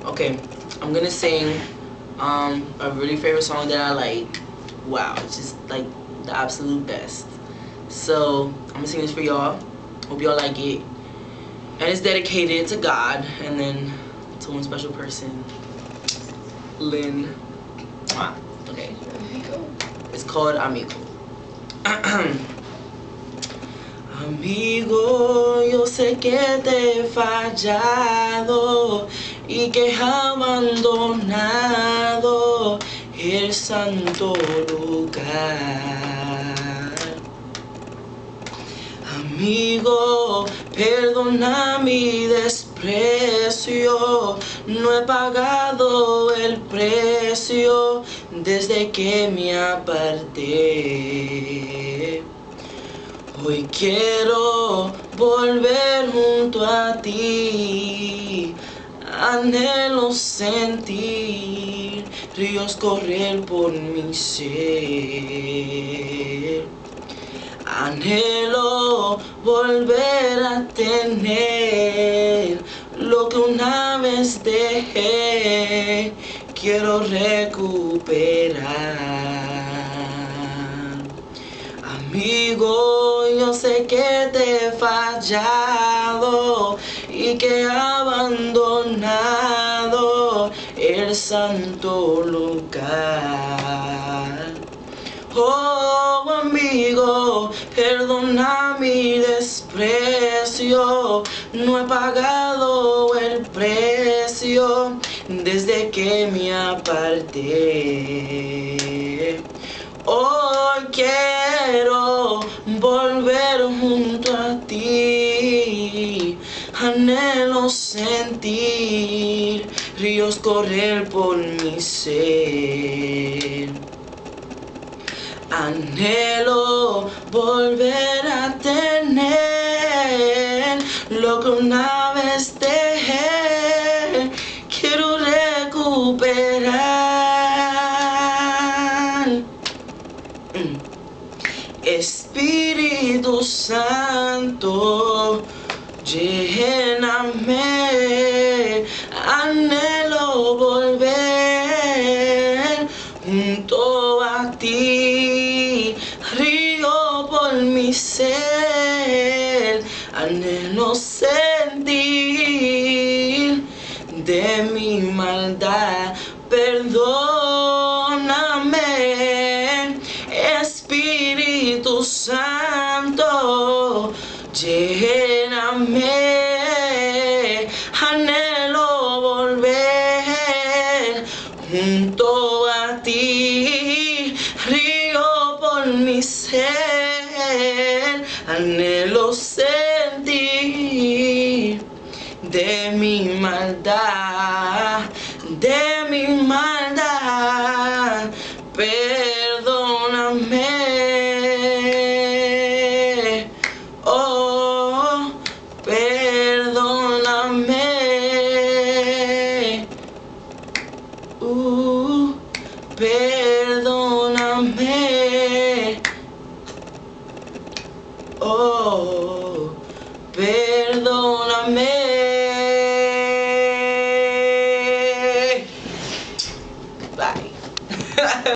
Okay, I'm gonna sing a really favorite song that I like. Wow, it's just like the absolute best. So I'm gonna sing this for y'all. Hope y'all like it. And it's dedicated to God and then to one special person, Lynn. Okay. It's called Amigo. Amigo, yo sé que te he fallado y que he abandonado el santo lugar. Amigo, perdona mi desprecio, no he pagado el precio desde que me aparté. Hoy quiero volver junto a ti, anhelo sentir ríos correr por mi ser. Anhelo volver a tener lo que una vez dejé, quiero recuperar. Amigo, yo sé que te he fallado y que he abandonado el santo lugar. Oh, amigo, perdona mi desprecio, no he pagado el precio desde que me aparté. Hoy quiero volver junto a ti, anhelo sentir ríos correr por mi ser. Anhelo volver a tener lo que una vez dejé, quiero recuperar. Espíritu Santo, lléname, anhelo volver junto a ti, río por mi ser, anhelo sentir de mi maldad, perdóname, Espíritu Santo, lléname, anhelo volver junto a ti, río por mi ser, anhelo sentir de mi maldad, perdóname, oh, perdóname, perdóname, oh, perdóname.